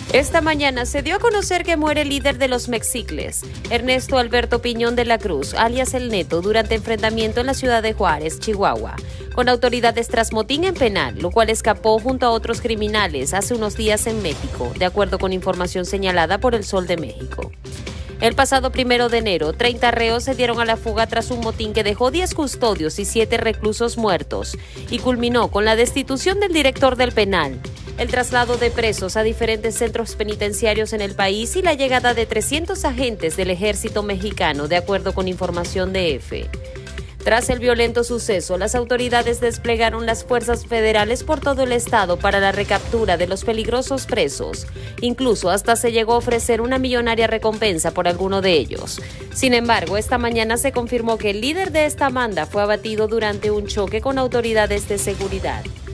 Esta mañana se dio a conocer que muere el líder de los Mexicles, Ernesto Alberto Piñón de la Cruz, alias El Neto, durante enfrentamiento en la ciudad de Juárez, Chihuahua, con autoridades tras motín en penal, lo cual escapó junto a otros criminales hace unos días en México, de acuerdo con información señalada por El Sol de México. El pasado 1 de enero, 30 reos se dieron a la fuga tras un motín que dejó 10 custodios y 7 reclusos muertos y culminó con la destitución del director del penal, el traslado de presos a diferentes centros penitenciarios en el país y la llegada de 300 agentes del ejército mexicano, de acuerdo con información de EFE. Tras el violento suceso, las autoridades desplegaron las fuerzas federales por todo el estado para la recaptura de los peligrosos presos. Incluso hasta se llegó a ofrecer una millonaria recompensa por alguno de ellos. Sin embargo, esta mañana se confirmó que el líder de esta banda fue abatido durante un choque con autoridades de seguridad.